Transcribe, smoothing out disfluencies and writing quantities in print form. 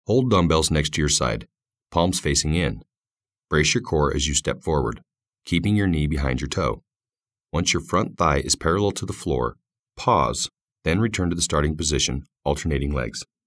Hold dumbbells next to your side, palms facing in. Brace your core as you step forward, keeping your knee behind your toe. Once your front thigh is parallel to the floor, pause, then return to the starting position, alternating legs.